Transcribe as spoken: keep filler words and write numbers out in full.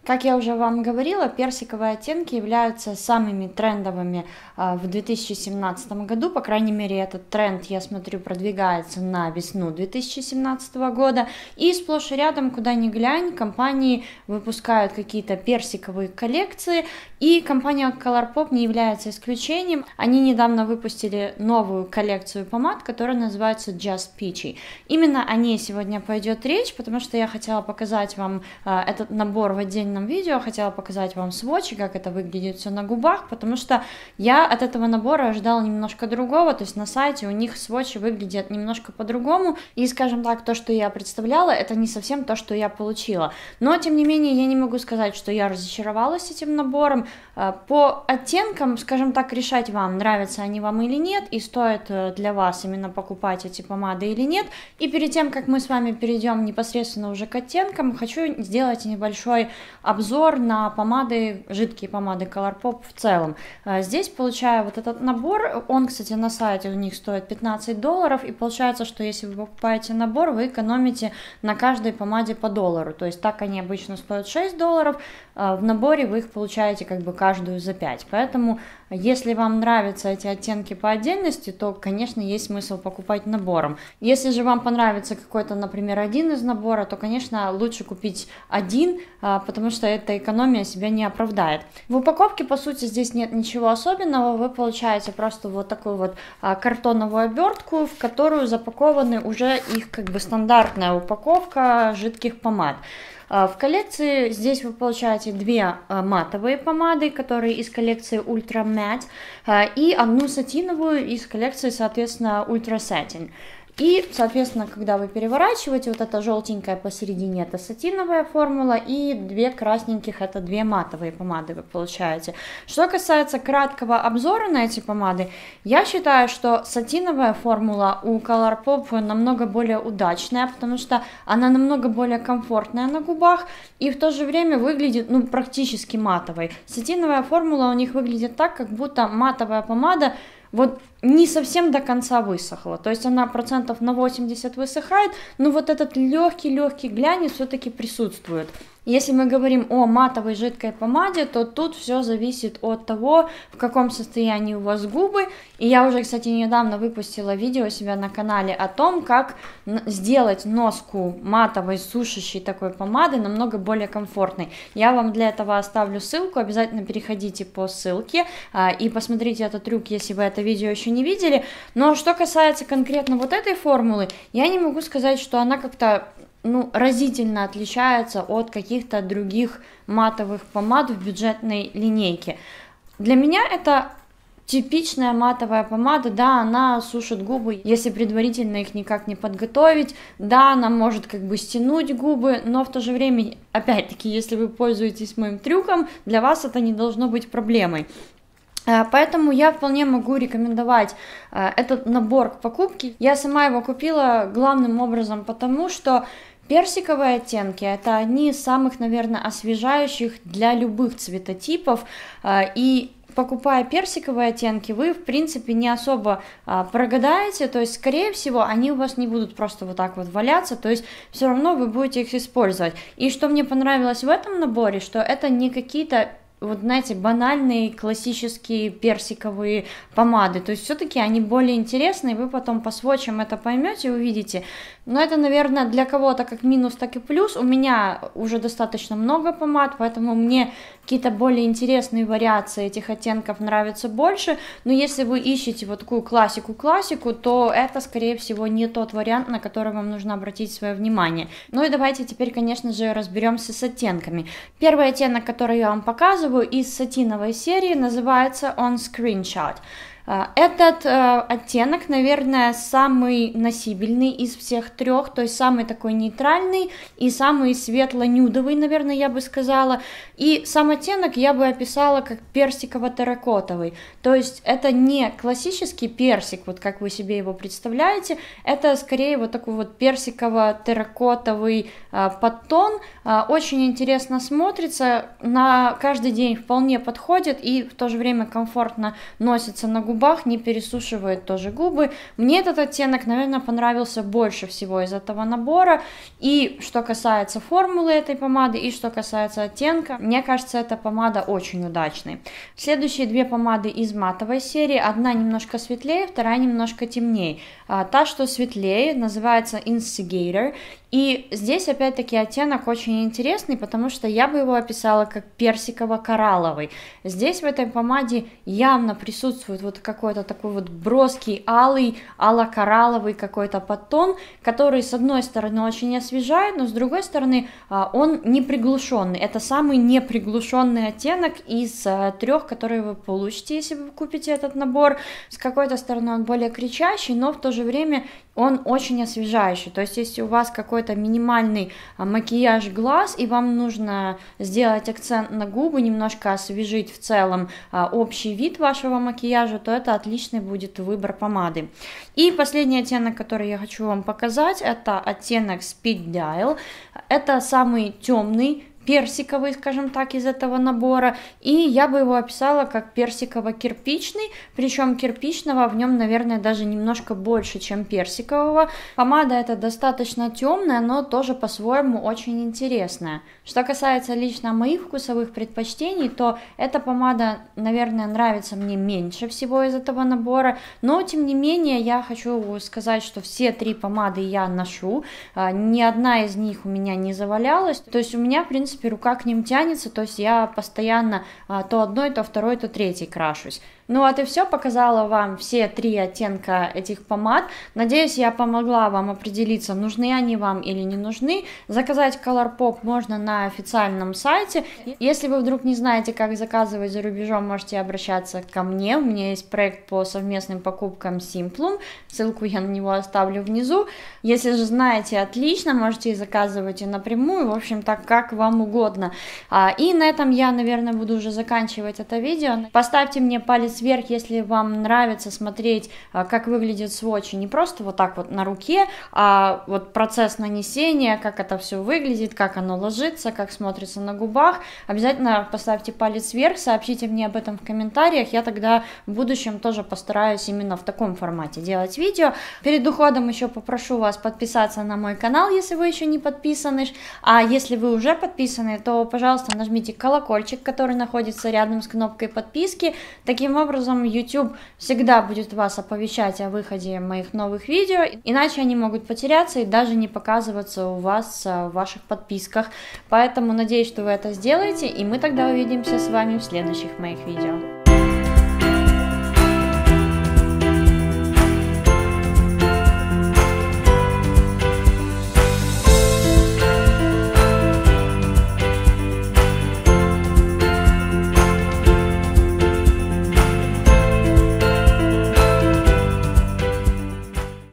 Как я уже вам говорила, персиковые оттенки являются самыми трендовыми в две тысячи семнадцатом году, по крайней мере этот тренд, я смотрю, продвигается на весну две тысячи семнадцатого года, и сплошь и рядом, куда ни глянь, компании выпускают какие-то персиковые коллекции, и компания Colourpop не является исключением. Они недавно выпустили новую коллекцию помад, которая называется Just Peachy. Именно о ней сегодня пойдет речь, потому что я хотела показать вам этот набор в отдельном видео, хотела показать вам сводчи, как это выглядит все на губах, потому что я от этого набора ожидала немножко другого, то есть на сайте у них сводчи выглядят немножко по-другому, и, скажем так, то, что я представляла, это не совсем то, что я получила. Но, тем не менее, я не могу сказать, что я разочаровалась этим набором. По оттенкам, скажем так, решать вам, нравятся они вам или нет, и стоит для вас именно покупать эти помады или нет. И перед тем, как мы с вами перейдем непосредственно уже к оттенкам, хочу сделать небольшой обзор на помады, жидкие помады Colourpop в целом. Здесь получаю вот этот набор, он, кстати, на сайте у них стоит пятнадцать долларов, и получается, что если вы покупаете набор, вы экономите на каждой помаде по доллару, то есть так они обычно стоят шесть долларов, в наборе вы их получаете как бы каждую за пять, поэтому если вам нравятся эти оттенки по отдельности, то, конечно, есть смысл покупать набором. Если же вам понравится какой-то, например, один из набора, то, конечно, лучше купить один, потому что эта экономия себя не оправдает. В упаковке, по сути, здесь нет ничего особенного, вы получаете просто вот такую вот картоновую обертку, в которую запакованы уже их как бы стандартная упаковка жидких помад. В коллекции здесь вы получаете две матовые помады, которые из коллекции Ultra Matte, и одну сатиновую из коллекции, соответственно, Ultra Satin. И, соответственно, когда вы переворачиваете, вот эта желтенькая посередине, это сатиновая формула, и две красненьких, это две матовые помады вы получаете. Что касается краткого обзора на эти помады, я считаю, что сатиновая формула у Colourpop намного более удачная, потому что она намного более комфортная на губах, и в то же время выглядит, ну, практически матовой. Сатиновая формула у них выглядит так, как будто матовая помада вот не совсем до конца высохла, то есть она процентов на восемьдесят высыхает, но вот этот легкий-легкий глянец все-таки присутствует. Если мы говорим о матовой жидкой помаде, то тут все зависит от того, в каком состоянии у вас губы. И я уже, кстати, недавно выпустила видео у себя на канале о том, как сделать носку матовой сушащей такой помады намного более комфортной. Я вам для этого оставлю ссылку, обязательно переходите по ссылке а, и посмотрите этот трюк, если вы это видео еще не видели. Но что касается конкретно вот этой формулы, я не могу сказать, что она как-то ну, разительно отличается от каких-то других матовых помад в бюджетной линейке. Для меня это типичная матовая помада, да, она сушит губы, если предварительно их никак не подготовить, да, она может как бы стянуть губы, но в то же время, опять-таки, если вы пользуетесь моим трюком, для вас это не должно быть проблемой. Поэтому я вполне могу рекомендовать этот набор к покупке. Я сама его купила главным образом потому, что персиковые оттенки – это одни из самых, наверное, освежающих для любых цветотипов, и покупая персиковые оттенки, вы, в принципе, не особо а, прогадаете, то есть, скорее всего, они у вас не будут просто вот так вот валяться, то есть, все равно вы будете их использовать. И что мне понравилось в этом наборе, что это не какие-то, вот знаете, банальные классические персиковые помады, то есть все-таки они более интересные, вы потом по сводчам это поймете, увидите. Но это, наверное, для кого-то как минус, так и плюс. У меня уже достаточно много помад, поэтому мне какие-то более интересные вариации этих оттенков нравятся больше. Но если вы ищете вот такую классику-классику, то это, скорее всего, не тот вариант, на который вам нужно обратить свое внимание. Ну и давайте теперь, конечно же, разберемся с оттенками. Первый оттенок, который я вам показываю из сатиновой серии, называется On Screenshot. Этот э, оттенок, наверное, самый носибельный из всех трех, то есть самый такой нейтральный и самый светло-нюдовый, наверное, я бы сказала. И сам оттенок я бы описала как персиково-терракотовый, то есть это не классический персик, вот как вы себе его представляете, это скорее вот такой вот персиково-терракотовый э, подтон, э, очень интересно смотрится, на каждый день вполне подходит и в то же время комфортно носится на губах. губах, не пересушивает тоже губы. Мне этот оттенок, наверное, понравился больше всего из этого набора. И что касается формулы этой помады, и что касается оттенка, мне кажется, эта помада очень удачной. Следующие две помады из матовой серии. Одна немножко светлее, вторая немножко темнее. Та, что светлее, называется Instigator. И здесь опять-таки оттенок очень интересный, потому что я бы его описала как персиково-коралловый. Здесь в этой помаде явно присутствует вот какой-то такой вот броский, алый, ало-коралловый какой-то подтон, который с одной стороны очень освежает, но с другой стороны он не приглушенный. Это самый неприглушенный оттенок из трех, которые вы получите, если вы купите этот набор. С какой-то стороны он более кричащий, но в то же время он очень освежающий. То есть если у вас какой-то минимальный макияж глаз и вам нужно сделать акцент на губы, немножко освежить в целом общий вид вашего макияжа, то это отличный будет выбор помады. И последний оттенок, который я хочу вам показать, это оттенок Speed Dial. Это самый темный персиковый, скажем так, из этого набора, и я бы его описала как персиково-кирпичный, причем кирпичного в нем, наверное, даже немножко больше, чем персикового. Помада эта достаточно темная, но тоже по-своему очень интересная. Что касается лично моих вкусовых предпочтений, то эта помада, наверное, нравится мне меньше всего из этого набора, но тем не менее я хочу сказать, что все три помады я ношу, ни одна из них у меня не завалялась, то есть у меня, в принципе, рука к ним тянется, то есть я постоянно а, то одной, то второй, то третьей крашусь. Ну вот и все, показала вам все три оттенка этих помад. Надеюсь, я помогла вам определиться, нужны они вам или не нужны. Заказать Colourpop можно на официальном сайте. Если вы вдруг не знаете, как заказывать за рубежом, можете обращаться ко мне. У меня есть проект по совместным покупкам Simplum. Ссылку я на него оставлю внизу. Если же знаете, отлично, можете заказывать и напрямую. В общем, так как вам угодно. И на этом я, наверное, буду уже заканчивать это видео. Поставьте мне палец вверх, если вам нравится смотреть, как выглядит сводчи не просто вот так вот на руке, а вот процесс нанесения, как это все выглядит, как оно ложится, как смотрится на губах. Обязательно поставьте палец вверх, сообщите мне об этом в комментариях, я тогда в будущем тоже постараюсь именно в таком формате делать видео. Перед уходом еще попрошу вас подписаться на мой канал, если вы еще не подписаны, а если вы уже подписаны, то, пожалуйста, нажмите колокольчик, который находится рядом с кнопкой подписки. Таким образом, образом YouTube всегда будет вас оповещать о выходе моих новых видео, иначе они могут потеряться и даже не показываться у вас в ваших подписках. Поэтому надеюсь, что вы это сделаете, и мы тогда увидимся с вами в следующих моих видео.